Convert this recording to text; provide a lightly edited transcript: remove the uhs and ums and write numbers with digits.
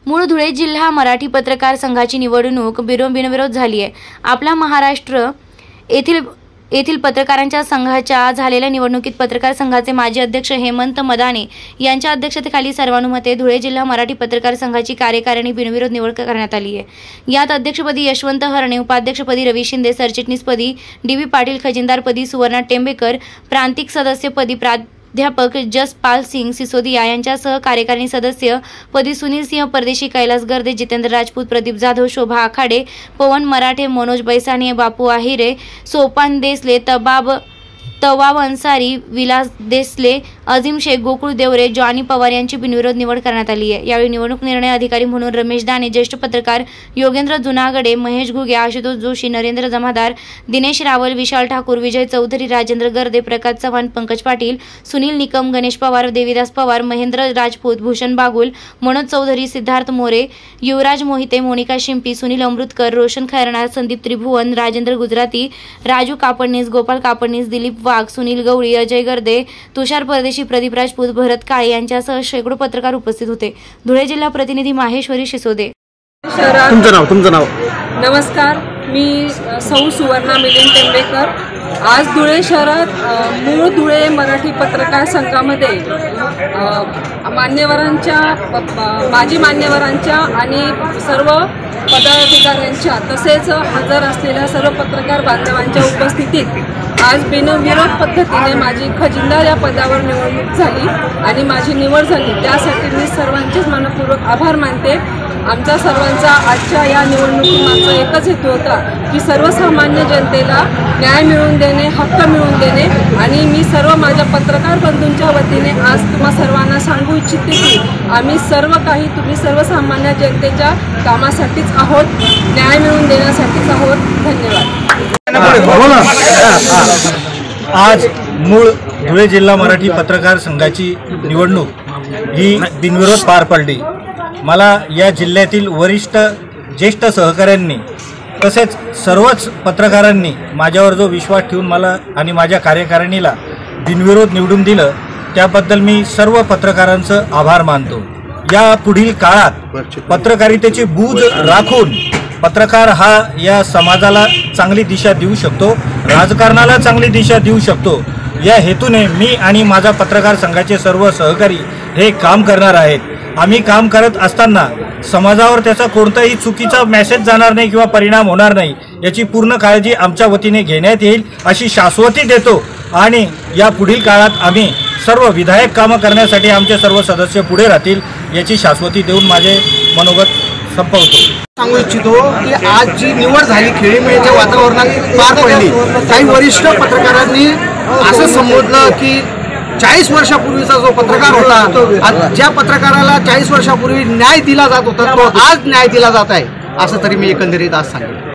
मूळ धुळे जिल्हा मराठी पत्रकार संघाची निवडणूक बिनविरोध झाली आहे। आपला महाराष्ट्र येथील पत्रकारांच्या संघाच्या झालेल्या निवडणुकीत पत्रकार संघाचे माजी अध्यक्ष हेमंत मदाने यांच्या अध्यक्षतेखाली सर्वानुमते धुळे जिल्हा मराठी पत्रकार संघाची कार्यकारिणी बिनविरोध निवड करण्यात आली आहे। यात अध्यक्षपदी यशवंत हरणे, उपाध्यक्षपदी रवी शिंदे, सरचिटणीसपदी डी.व्ही. पाटील, खजिनदारपदी सुवर्णा टेंबेकर, प्रांतिक सदस्यपदी प्राध्यापक जसपाल सिंग सिसोदिया यांच्यासह कार्यकारिणी सदस्य पदी सुनील सिंह परदेशी, कैलास गर्दे, जितेंद्र राजपूत, प्रदीप जाधव, शोभा आखाडे, पवन मराठे, मनोज बैसाने, बापू आहिरे, सोपान देसले, तवाब अन्सारी, विलास देसले, अजीम शेख, गोकुळ देवरे, जॉनी पवार यांची बिनविरोध निवड करण्यात आली आहे। यावेळी निवडणूक निर्णय अधिकारी म्हणून रमेश दाने, ज्येष्ठ पत्रकार योगेंद्र जुनागडे, महेश घुगे, आशुतोष जोशी, नरेंद्र जमादार, दिनेश रावल, विशाल ठाकूर, विजय चौधरी, राजेंद्र गर्दे, प्रकाश चव्हाण, पंकज पाटील, सुनील निकम, गणेश पवार, देवीदास पवार, महेंद्र राजपूत, भूषण बागुल, मनोज चौधरी, सिद्धार्थ मोरे, युवराज मोहिते, मोनिका शिंपी, सुनील अमृतकर, रोशन खैरनार, संदीप त्रिभुवन, राजेंद्र गुजराती, राजू कापडनीस, गोपाल कापडनीस, दिलीप वाघ, सुनील गवळी, अजय गर्दे, तुषार परदेशी, प्रदीप राजपूत, भरत काळे यांच्यासह शेकडो पत्रकार उपस्थित होते। धुळे जिल्हा प्रतिनिधी माहेश्वरी शिसोदे। तुमचं नाव? नमस्कार, मी सौ सुवर्णा मिलिंद टेंबेकर। आज धुळे शहरात मूळ धुळे मराठी पत्रकार संघामध्ये माजी मान्यवरांच्या आणि सर्व पदाधिकाऱ्यांच्या तसेच हजर असलेल्या सर्व पत्रकार बांधवांच्या उपस्थितीत आज बिनविरोध पद्धतीने माझी खजिनदार या पदावर निवडणूक झाली आणि माझी निवड झाली। त्यासाठी मी सर्वांचेच मनपूर्वक आभार मानते। आमचा सर्वांचा आजच्या या निवडणुकीमागचा एकच हेतू होता की सर्वसामान्य जनतेला न्याय मिळवून देणे, हक्क मिळवून देणे आणि मी सर्व माझ्या पत्रकार बंधूंच्या वतीने आज तुम्हा सर्वांना सांगू इच्छिते की आम्ही सर्व काही तुम्ही सर्वसामान्य जनतेच्या कामासाठीच आहोत, न्याय मिळवून देण्यासाठीच आहोत। धन्यवाद। आज मूळ धुळे जिल्हा मराठी पत्रकार संघाची निवडणूक ही बिनविरोध पार पडली। मला या जिल्ह्यातील वरिष्ठ ज्येष्ठ सहकाऱ्यांनी तसेच सर्वच पत्रकारांनी माझ्यावर जो विश्वास ठेवून मला आणि माझ्या कार्यकारिणीला बिनविरोध निवडून दिलं त्याबद्दल मी सर्व पत्रकारांचं आभार मानतो। या पुढील काळात पत्रकारितेची बूज राखून पत्रकार हा या समाजाला चांगली दिशा देऊ शकतो, राजकारणाला चांगली दिशा देऊ शकतो। या हेतूने मी आणि माझा पत्रकार संघाचे सर्व सहकारी हे काम करणार आहेत। आम्ही काम करत असताना समाजावर त्याचा कोणताही चुकीचा मेसेज जाणार नाही किंवा परिणाम होणार नाही याची पूर्ण काळजी आमच्या वतीने घेण्यात येईल अशी शाश्वती देतो आणि या पुढील काळात आम्ही सर्व विधायक कामं करण्यासाठी आमचे सर्व सदस्य पुढे राहतील याची शाश्वती देऊन माझे मनोगत संपवतो। सांगू इच्छितो की आज जी निवड झाली खेळीमेळीच्या वातावरणात पार पडली। काही वरिष्ठ पत्रकारांनी असं संबोधलं की 40 वर्षापूर्वीचा जो पत्रकार होता, ज्या पत्रकाराला 40 वर्षापूर्वी न्याय दिला जात होता तो आज न्याय दिला जात आहे असं तरी मी एकंदरीत आज सांगेन।